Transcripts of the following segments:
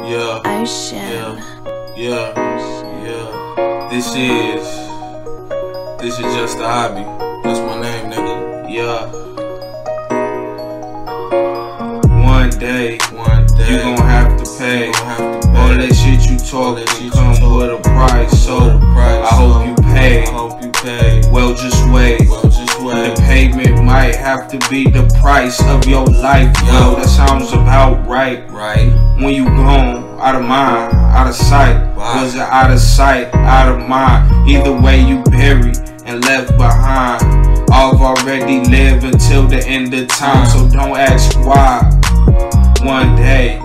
Yeah, Ocean. yeah. This is just a hobby. That's my name, nigga. Yeah. One day, you gon' have to pay. All that shit you talkin', come with a price. So I hope you pay. Well, just wait. The payment might have to be the price of your life. Yo, that sounds about right. When you gone, out of mind, out of sight. Was it out of sight, out of mind? Either way, you buried and left behind. I've already lived until the end of time, so don't ask why. One day,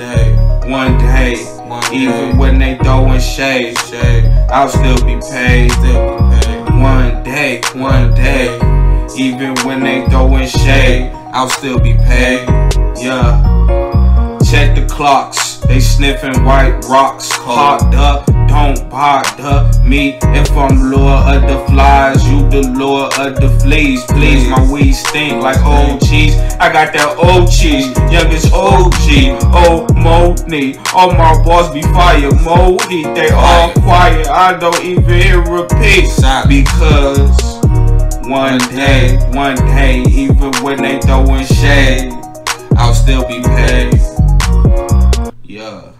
even when they throwing shade, I'll still be paid. One day, even when they throwing shade, I'll still be paid. Yeah. Check the clocks, they sniffing white rocks. Caught up, don't bother me. If I'm lure of the flies, you the lure of the fleas. Please, my weed stink like old cheese. I got that old cheese, youngest OG. Oh, Moni, all my balls be fire. Mo heat, they all quiet. I don't even hear repeat. Because one day, even when they throwing shade, I'll still be paid. Yeah.